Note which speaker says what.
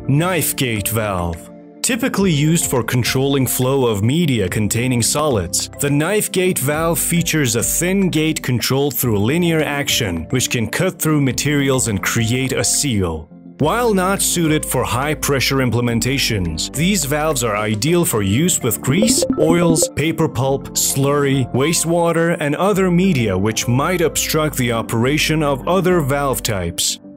Speaker 1: Knife gate valve. Typically used for controlling flow of media containing solids, the knife gate valve features a thin gate controlled through linear action, which can cut through materials and create a seal. While not suited for high-pressure implementations, these valves are ideal for use with grease, oils, paper pulp, slurry, wastewater, and other media which might obstruct the operation of other valve types.